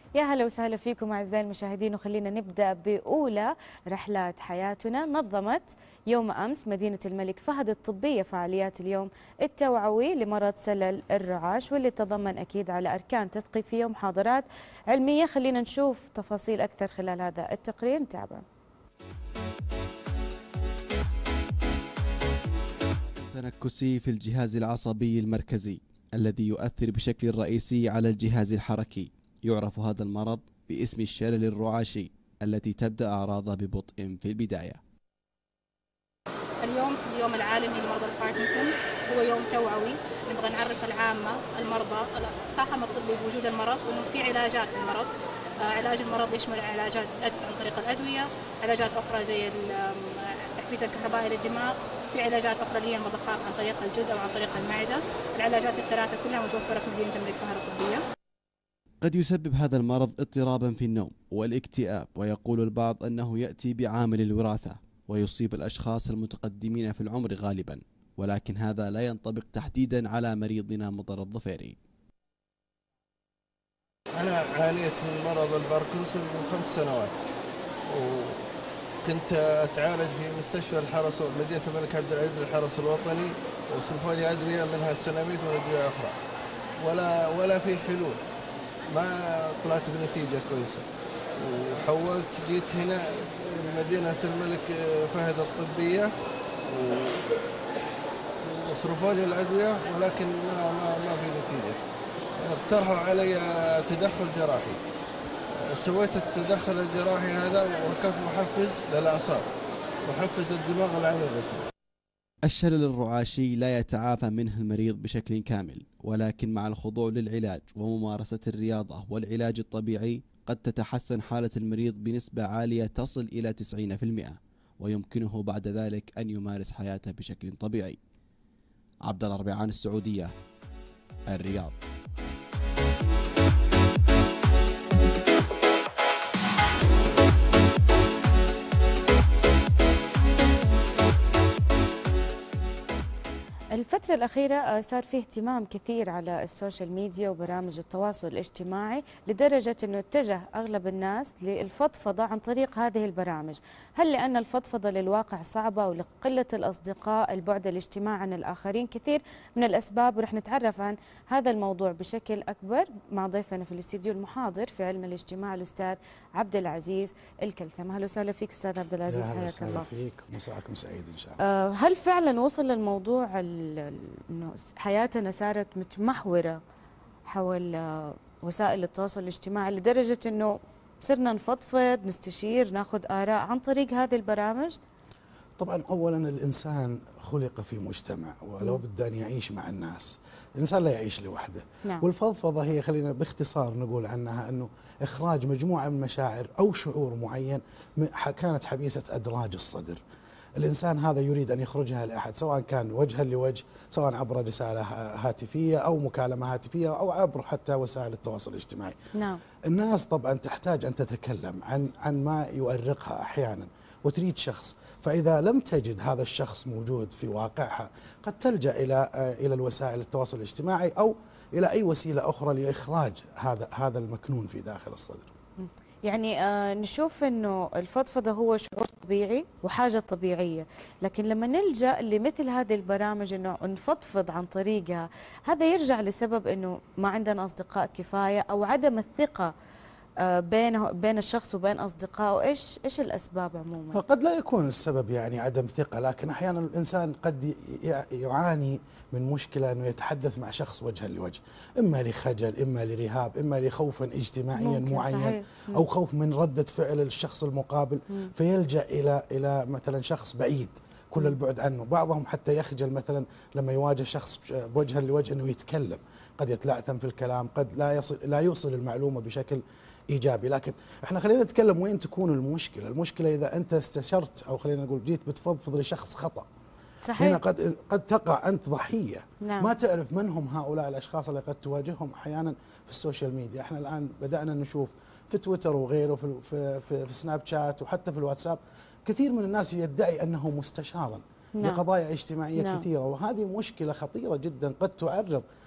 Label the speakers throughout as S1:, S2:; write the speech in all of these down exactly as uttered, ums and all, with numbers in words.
S1: يا هلا وسهلا فيكم أعزائي المشاهدين، وخلينا نبدأ بأولى رحلات حياتنا. نظمت يوم أمس مدينة الملك فهد الطبية فعاليات اليوم التوعوي لمرض سلل الرعاش، واللي تضمن أكيد على أركان تثقيفية ومحاضرات علمية. خلينا نشوف تفاصيل أكثر خلال هذا التقرير، نتابع.
S2: تنكسي في الجهاز العصبي المركزي الذي يؤثر بشكل رئيسي على الجهاز الحركي. يعرف هذا المرض باسم الشلل الرعاشي التي تبدأ أعراضها ببطء في البداية.
S3: اليوم في اليوم العالمي لمرضى الباركنسون، هو يوم توعوي نبغى نعرف العامة المرضى الطاقم الطبي بوجود المرض، وانه في علاجات للمرض. آه علاج المرض يشمل علاجات عن طريق الأدوية، علاجات أخرى زي التحفيز الكهربائي للدماغ، في علاجات أخرى اللي هي المضخات عن طريق الجلد أو عن طريق المعدة. العلاجات الثلاثة كلها متوفرة في مدينة الملك فهد الطبية.
S2: قد يسبب هذا المرض اضطرابا في النوم والاكتئاب، ويقول البعض أنه يأتي بعامل الوراثة ويصيب الأشخاص المتقدمين في العمر غالبا، ولكن هذا لا ينطبق تحديدا على مريضنا مطر الظفيري.
S4: أنا عانيت من مرض الباركنسون من خمس سنوات، وكنت أتعالج في مستشفى الحرس مدينة الملك عبد العزيز الحرس الوطني، وصرفوا لي أدوية منها السناميد وأدوية أخرى، ولا ولا في حلول، ما طلعت بنتيجة كويسة. وحولت جيت هنا مدينة الملك فهد الطبية وصرفوا لي الأدوية، ولكن ما ما ما في نتيجة. اقترحوا علي تدخل جراحي، سويت التدخل الجراحي هذا وركبت محفز للأعصاب، محفز الدماغ العميق اسمه.
S2: الشلل الرعاشي لا يتعافى منه المريض بشكل كامل، ولكن مع الخضوع للعلاج وممارسة الرياضة والعلاج الطبيعي قد تتحسن حالة المريض بنسبة عالية تصل إلى تسعين بالمئة، ويمكنه بعد ذلك أن يمارس حياته بشكل طبيعي. عبد الله ربيعان، السعودية، الرياض.
S1: الفترة الأخيرة صار فيه اهتمام كثير على السوشيال ميديا وبرامج التواصل الاجتماعي، لدرجة أنه اتجه أغلب الناس للفضفضة عن طريق هذه البرامج. هل لأن الفضفضة للواقع صعبة أو لقلة الأصدقاء، البعد الاجتماعي عن الآخرين؟ كثير من الأسباب، ورح نتعرف عن هذا الموضوع بشكل أكبر مع ضيفنا في الاستديو المحاضر في علم الاجتماع الأستاذ عبد العزيز الكلثم. أهلا وسهلا فيك أستاذ عبد العزيز، حياك الله.
S5: فيك، مساءكم سعيد إن شاء الله.
S1: أه هل فعلا وصل الموضوع انه حياتنا صارت متمحوره حول وسائل التواصل الاجتماعي لدرجه انه صرنا نفضفض، نستشير، ناخذ اراء عن طريق هذه البرامج؟
S5: طبعا اولا الانسان خلق في مجتمع، ولو بده ان يعيش مع الناس. الانسان لا يعيش لوحده. نعم. والفضفضه هي، خلينا باختصار نقول عنها انه اخراج مجموعه من مشاعر او شعور معين كانت حبيسه ادراج الصدر. الإنسان هذا يريد أن يخرجها لأحد، سواء كان وجها لوجه، سواء عبر رسالة هاتفية أو مكالمة هاتفية أو عبر حتى وسائل التواصل الاجتماعي.
S1: نعم.
S5: الناس طبعا تحتاج أن تتكلم عن عن ما يؤرقها أحيانا، وتريد شخص، فإذا لم تجد هذا الشخص موجود في واقعها قد تلجأ إلى إلى الوسائل التواصل الاجتماعي أو إلى أي وسيلة أخرى لإخراج هذا هذا المكنون في داخل الصدر.
S1: يعني آه نشوف انه الفضفضه هو شعور طبيعي وحاجه طبيعيه، لكن لما نلجا لمثل هذه البرامج انه نفضفض عن طريقها، هذا يرجع لسبب انه ما عندنا اصدقاء كفايه او عدم الثقه آه بين بين الشخص وبين اصدقائه. ايش ايش الاسباب عموما؟
S5: قد لا يكون السبب يعني عدم ثقه، لكن احيانا الانسان قد يعاني من مشكله انه يتحدث مع شخص وجها لوجه، اما لخجل، اما لرهاب، اما لخوف اجتماعيا معين، صحيح. او خوف من رده فعل الشخص المقابل، مم. فيلجا الى الى مثلا شخص بعيد كل مم. البعد عنه. بعضهم حتى يخجل مثلا لما يواجه شخص وجها لوجه انه يتكلم، قد يتلعثم في الكلام، قد لا يصل لا يوصل المعلومه بشكل ايجابي. لكن احنا خلينا نتكلم وين تكون المشكله. المشكله اذا انت استشرت او خلينا نقول جيت بتفضفض لشخص خطا، صحيح. هنا قد قد تقع انت ضحيه. نعم. ما تعرف من هم هؤلاء الاشخاص اللي قد تواجههم احيانا في السوشيال ميديا. احنا الان بدانا نشوف في تويتر وغيره، في في في, في سناب شات وحتى في الواتساب، كثير من الناس يدعي انه مستشارا. نعم. لقضايا اجتماعيه. نعم. كثيره، وهذه مشكله خطيره جدا قد تعرض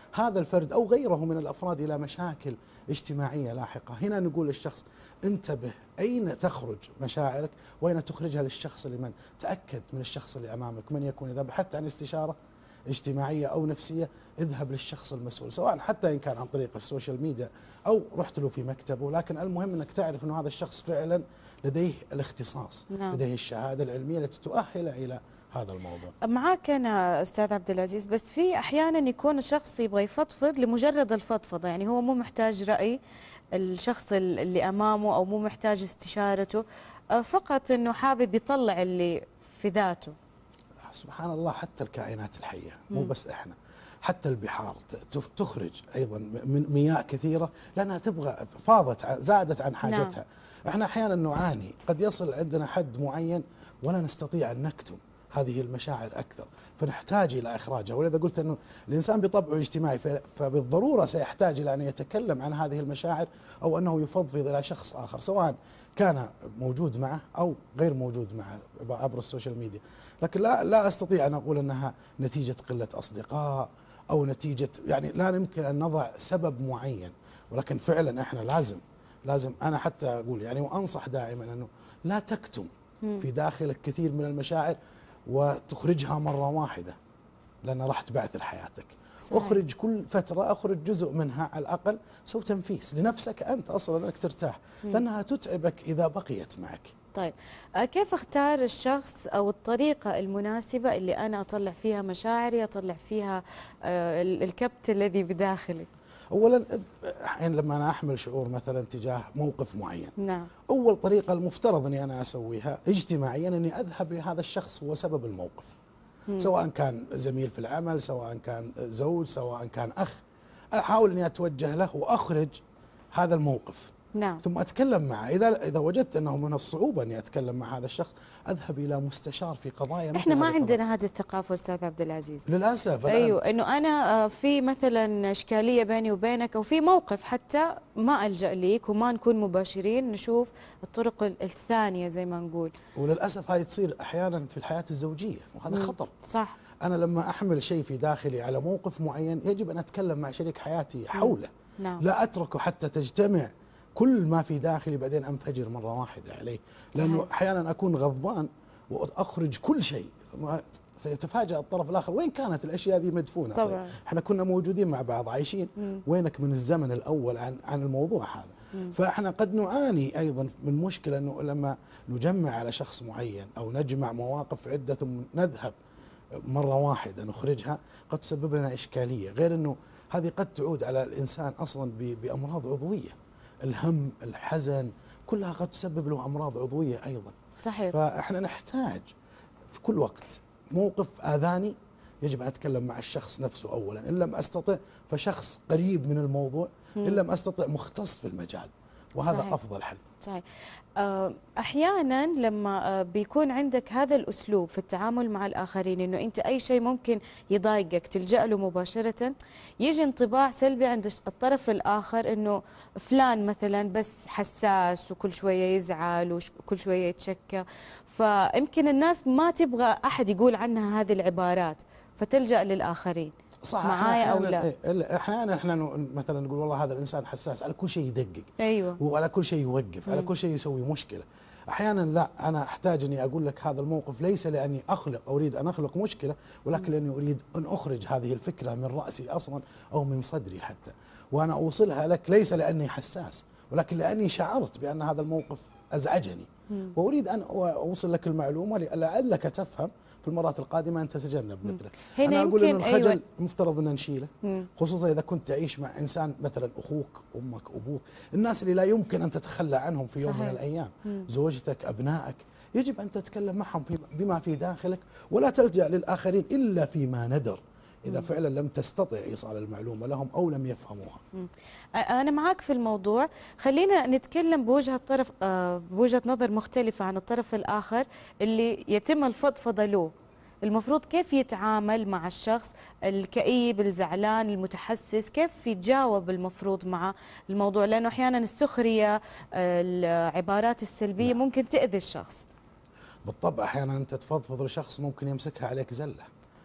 S5: هذا الفرد أو غيره من الأفراد إلى مشاكل اجتماعية لاحقة. هنا نقول للشخص انتبه أين تخرج مشاعرك وأين تخرجها للشخص اللي من تأكد من الشخص اللي أمامك من يكون. إذا بحثت عن استشارة اجتماعية أو نفسية اذهب للشخص المسؤول، سواء حتى إن كان عن طريق السوشيال ميديا أو رحت له في مكتبه، لكن المهم أنك تعرف أنه هذا الشخص فعلا لديه الاختصاص،
S1: نعم.
S5: لديه الشهادة العلمية التي تؤهله إلى هذا الموضوع.
S1: معك أنا أستاذ عبد العزيز، بس في أحيانا يكون الشخص يبغى يفضفض لمجرد الفضفضة، يعني هو مو محتاج رأي الشخص اللي أمامه أو مو محتاج استشارته، فقط أنه حابب يطلع اللي في ذاته.
S5: سبحان الله، حتى الكائنات الحية مو بس إحنا، حتى البحار تخرج أيضا من مياه كثيرة لأنها تبغى فاضت زادت عن حاجتها. نعم. إحنا أحيانا نعاني، قد يصل عندنا حد معين ولا نستطيع أن نكتم هذه المشاعر أكثر، فنحتاج إلى إخراجها. ولذا قلت أنه الإنسان بطبعه اجتماعي، فبالضرورة سيحتاج إلى أن يتكلم عن هذه المشاعر أو أنه يفضفض إلى شخص آخر، سواء كان موجود معه أو غير موجود معه عبر السوشيال ميديا. لكن لا لا أستطيع أن أقول أنها نتيجة قلة أصدقاء أو نتيجة، يعني لا يمكن أن نضع سبب معين، ولكن فعلا إحنا لازم لازم أنا حتى أقول يعني وأنصح دائما أنه لا تكتم في داخلك كثير من المشاعر وتخرجها مرة واحدة، لأن راح تبعثر حياتك. صحيح. اخرج كل فترة، اخرج جزء منها على الأقل، سو تنفيس لنفسك أنت أصلا أنك ترتاح، لأنها تتعبك إذا بقيت معك.
S1: طيب كيف اختار الشخص أو الطريقة المناسبة اللي أنا أطلع فيها مشاعري، أطلع فيها الكبت الذي بداخلي؟
S5: أولا يعني لما أنا أحمل شعور مثلا تجاه موقف معين،
S1: نعم،
S5: أول طريقة المفترض أني أنا أسويها اجتماعيا أني أذهب لهذا الشخص هو سبب الموقف. مم. سواء كان زميل في العمل، سواء كان زوج، سواء كان أخ، أحاول أني أتوجه له وأخرج هذا الموقف.
S1: نعم.
S5: ثم أتكلم معه. إذا إذا وجدت أنه من الصعوبة أني أتكلم مع هذا الشخص أذهب إلى مستشار في قضايا.
S1: إحنا ما عندنا هذه الثقافة أستاذ عبد العزيز
S5: للأسف.
S1: أيوه، إنه أنا في مثلا إشكالية بيني وبينك أو في موقف حتى ما ألجأ ليك وما نكون مباشرين، نشوف الطرق الثانية زي ما نقول.
S5: وللأسف هاي تصير أحيانا في الحياة الزوجية، وهذا مم. خطر.
S1: صح.
S5: أنا لما أحمل شيء في داخلي على موقف معين يجب أن أتكلم مع شريك حياتي حوله.
S1: نعم.
S5: لا أتركه حتى تجتمع كل ما في داخلي بعدين أنفجر مرة واحدة عليه، لأنه أحيانا أكون غضبان وأخرج كل شيء، ثم سيتفاجأ الطرف الآخر وين كانت الأشياء هذه مدفونة.
S1: طبعا.
S5: طيب احنا كنا موجودين مع بعض عايشين، مم. وينك من الزمن الأول عن عن الموضوع هذا. مم. فاحنا قد نعاني أيضا من مشكلة أنه لما نجمع على شخص معين أو نجمع مواقف عدة ثم نذهب مرة واحدة نخرجها قد تسبب لنا إشكالية، غير أنه هذه قد تعود على الإنسان أصلا بأمراض عضوية. الهم، الحزن، كلها قد تسبب له أمراض عضوية أيضا.
S1: صحيح.
S5: فإحنا نحتاج في كل وقت موقف آذاني يجب أن أتكلم مع الشخص نفسه أولا، إن لم أستطع فشخص قريب من الموضوع، إن لم أستطع مختص في المجال، وهذا صحيح. أفضل حل.
S1: صحيح. أحيانا لما بيكون عندك هذا الأسلوب في التعامل مع الآخرين، إنه أنت أي شيء ممكن يضايقك تلجأ له مباشرة، يجي انطباع سلبي عند الطرف الآخر إنه فلان مثلا بس حساس وكل شوية يزعل وكل شوية يتشكى، فيمكن الناس ما تبغى أحد يقول عنها هذه العبارات فتلجأ للآخرين.
S5: صح.
S1: معايا أو لا؟
S5: احيانا احنا مثلا نقول والله هذا الانسان حساس، على كل شيء يدقق.
S1: ايوه.
S5: وعلى كل شيء يوقف، على كل شيء يسوي مشكله. احيانا لا، انا احتاج اني اقول لك هذا الموقف ليس لاني اخلق اريد ان اخلق مشكله، ولكن لاني اريد ان اخرج هذه الفكره من راسي اصلا او من صدري حتى، وانا اوصلها لك ليس لاني حساس، ولكن لاني شعرت بان هذا الموقف ازعجني، مم. واريد ان اوصل لك المعلومه لعلك تفهم في المرات القادمه ان تتجنب مثله. انا اقول ان الخجل أيوة. مفترض ان نشيله، مم. خصوصا اذا كنت تعيش مع انسان مثلا اخوك، امك، ابوك، الناس اللي لا يمكن ان تتخلى عنهم في يوم صحيح. من الايام، مم. زوجتك، ابنائك، يجب ان تتكلم معهم بما في داخلك، ولا تلجأ للاخرين الا فيما ندر، إذا فعلا لم تستطع إيصال المعلومة لهم أو لم يفهموها.
S1: أنا معك في الموضوع، خلينا نتكلم بوجهة طرف بوجهة نظر مختلفة عن الطرف الآخر اللي يتم الفضفضة له. المفروض كيف يتعامل مع الشخص الكئيب، الزعلان، المتحسس، كيف يتجاوب المفروض مع الموضوع، لأنه أحيانا السخرية، العبارات السلبية نعم. ممكن تأذي الشخص.
S5: بالطبع أحيانا أنت تفضفض لشخص ممكن يمسكها عليك زلة.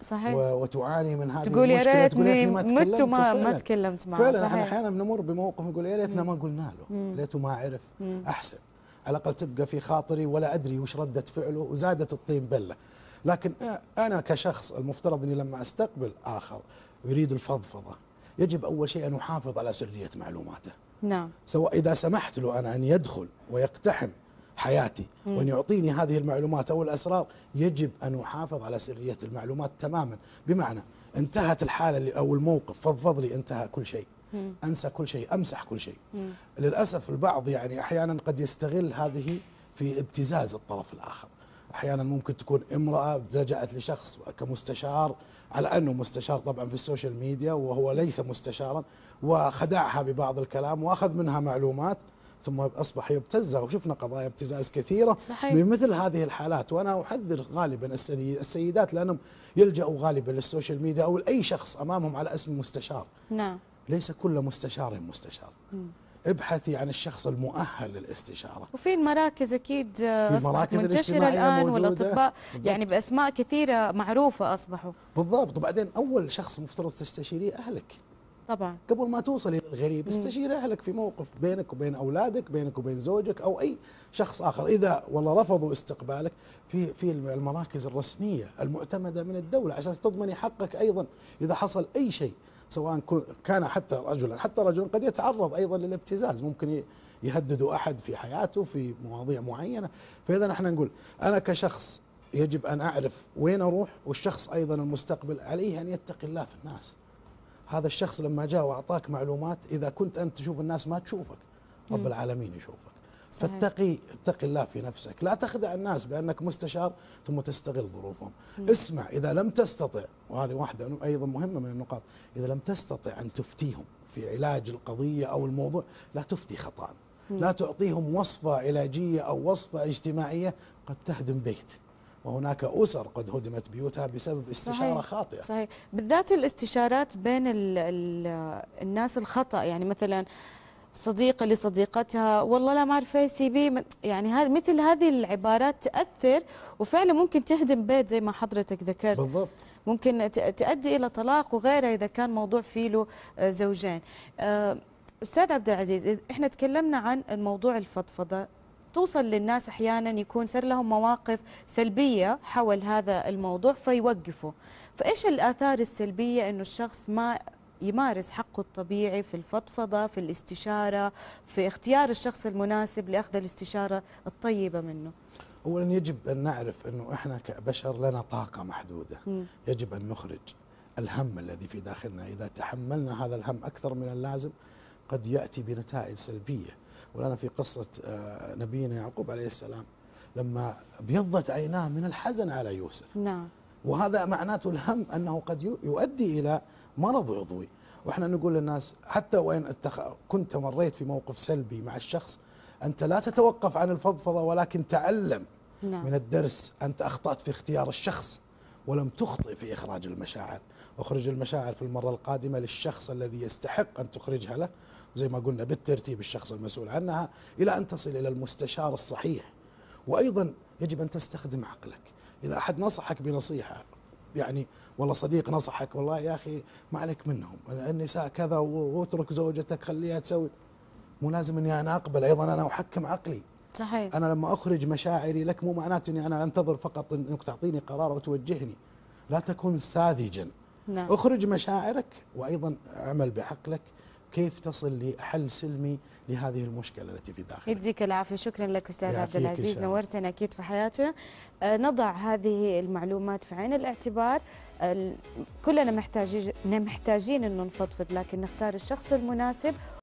S1: صحيح.
S5: وتعاني من هذه
S1: تقول يا
S5: المشكله، تقول يا
S1: ريتني
S5: ريتني ما تكلمت
S1: مت وما ما
S5: فعلاً.
S1: تكلمت معه.
S5: فعلا
S1: صحيح.
S5: احنا احيانا بنمر بموقف نقول يا ريتنا ما قلنا له،
S1: مم.
S5: ليته ما عرف.
S1: مم.
S5: احسن على الاقل تبقى في خاطري ولا ادري وش رده فعله وزادت الطين بله. لكن انا كشخص المفترض اني لما استقبل اخر يريد الفضفضه يجب اول شيء ان احافظ على سريه معلوماته.
S1: نعم.
S5: سواء اذا سمحت له انا ان يدخل ويقتحم حياتي
S1: مم.
S5: وان يعطيني هذه المعلومات او الاسرار، يجب ان احافظ على سريه المعلومات تماما. بمعنى انتهت الحاله اللي او الموقف، فضفض لي، انتهى كل شيء.
S1: مم.
S5: انسى كل شيء، امسح كل شيء.
S1: مم.
S5: للاسف البعض يعني احيانا قد يستغل هذه في ابتزاز الطرف الاخر. احيانا ممكن تكون امراه لجأت لشخص كمستشار على انه مستشار طبعا في السوشيال ميديا وهو ليس مستشارا، وخدعها ببعض الكلام واخذ منها معلومات ثم اصبح يبتزها، وشفنا قضايا ابتزاز كثيره
S1: صحيح.
S5: من مثل هذه الحالات. وانا احذر غالبا السيدات لانهم يلجأوا غالبا للسوشيال ميديا او لاي شخص امامهم على اسم مستشار.
S1: نعم.
S5: ليس كل مستشار مستشار.
S1: مم.
S5: ابحثي عن الشخص المؤهل للاستشاره.
S1: وفي المراكز اكيد اصبحت
S5: المراكز
S1: منتشره
S5: الاجتماعية
S1: الان،
S5: موجودة.
S1: والاطباء
S5: بالضبط.
S1: يعني باسماء كثيره معروفه اصبحوا.
S5: بالضبط. وبعدين اول شخص مفترض تستشيريه اهلك.
S1: طبعا.
S5: قبل ما توصلي للغريب
S1: مم.
S5: استشير اهلك في موقف بينك وبين اولادك، بينك وبين زوجك او اي شخص اخر. اذا والله رفضوا استقبالك في في المراكز الرسميه المعتمده من الدوله عشان تضمني حقك ايضا اذا حصل اي شيء، سواء كان حتى رجلا، حتى رجل قد يتعرض ايضا للابتزاز، ممكن يهددوا احد في حياته في مواضيع معينه. فاذا احنا نقول انا كشخص يجب ان اعرف وين اروح، والشخص ايضا المستقبل عليه ان يتقي الله في الناس. هذا الشخص لما جاء واعطاك معلومات، اذا كنت انت تشوف الناس ما تشوفك، رب
S1: مم.
S5: العالمين يشوفك.
S1: صحيح.
S5: فاتقي اتقي الله في نفسك، لا تخدع الناس بانك مستشار ثم تستغل ظروفهم.
S1: مم.
S5: اسمع، اذا لم تستطع، وهذه واحده ايضا مهمه من النقاط، اذا لم تستطع ان تفتيهم في علاج القضيه او الموضوع، لا تفتي خطا.
S1: مم.
S5: لا تعطيهم وصفه علاجيه او وصفه اجتماعيه قد تهدم بيت. وهناك أسر قد هدمت بيوتها بسبب استشارة
S1: صحيح.
S5: خاطئة.
S1: صحيح. بالذات الاستشارات بين ال ال الناس الخطأ، يعني مثلا صديقة لصديقتها والله لا ما أعرف ايش سيبيه، يعني هذه مثل هذه العبارات تأثر وفعلا ممكن تهدم بيت زي ما حضرتك ذكرت.
S5: بالضبط.
S1: ممكن تؤدي إلى طلاق وغيرها إذا كان موضوع فيه له زوجين. أستاذ عبد العزيز، احنا تكلمنا عن الموضوع الفضفضة، توصل للناس احيانا يكون صار لهم مواقف سلبيه حول هذا الموضوع فيوقفوا، فايش الاثار السلبيه انه الشخص ما يمارس حقه الطبيعي في الفضفضه، في الاستشاره، في اختيار الشخص المناسب لاخذ الاستشاره الطيبه منه؟
S5: اولا يجب ان نعرف انه احنا كبشر لنا طاقه محدوده.
S1: م.
S5: يجب ان نخرج الهم الذي في داخلنا. اذا تحملنا هذا الهم اكثر من اللازم قد ياتي بنتائج سلبيه. ولنا في قصة نبينا يعقوب عليه السلام لما ابيضت عيناه من الحزن على يوسف.
S1: نعم.
S5: وهذا معناته الهم أنه قد يؤدي إلى مرض عضوي. وإحنا نقول للناس حتى وإن كنت مريت في موقف سلبي مع الشخص، أنت لا تتوقف عن الفضفضة ولكن تعلم. نعم. من الدرس. أنت أخطأت في اختيار الشخص ولم تخطئ في إخراج المشاعر. اخرج المشاعر في المرة القادمة للشخص الذي يستحق أن تخرجها له، وزي ما قلنا بالترتيب الشخص المسؤول عنها إلى أن تصل إلى المستشار الصحيح. وأيضا يجب أن تستخدم عقلك. إذا أحد نصحك بنصيحة، يعني والله صديق نصحك والله يا أخي ما عليك منهم، النساء كذا واترك زوجتك خليها تسوي، مو لازم أني أنا أقبل، أيضا أنا أحكم عقلي.
S1: صحيح.
S5: أنا لما أخرج مشاعري لك مو معناته أني أنا أنتظر فقط أنك تعطيني قرار وتوجهني. لا تكن ساذجا.
S1: نعم.
S5: اخرج مشاعرك وأيضا اعمل بعقلك كيف تصل لحل سلمي لهذه المشكلة التي في داخلك.
S1: يديك العافية. شكرا لك أستاذ عبد العزيز، نورتنا أكيد في حياتنا. نضع هذه المعلومات في عين الاعتبار. كلنا محتاجين محتاجين إنه نفضفض، لكن نختار الشخص المناسب